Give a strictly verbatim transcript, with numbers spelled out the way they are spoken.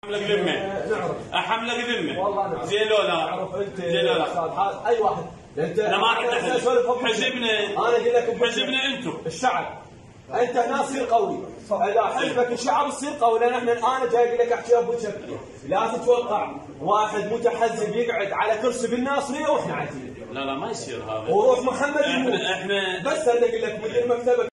حملك ذمه. نعرف. احملك ذمه. والله نعرف. زين لو لا؟ اعرف انت. زين لو لا؟ استاذ اي واحد. انت انا ما عندي حزبنا. انا اقول لك حزبنا انتم. الشعب. انت هنا صير قوي. اذا حزبك الشعب تصير قوي، لان احنا انا جاي اقول لك احكي بوجهك. لا تتوقع واحد متحزب يقعد على كرسي بالناصريه واحنا عايزين. لا لا ما يصير هذا. وروح محمد احنا احنا بس انا اقول لك مدير مكتبك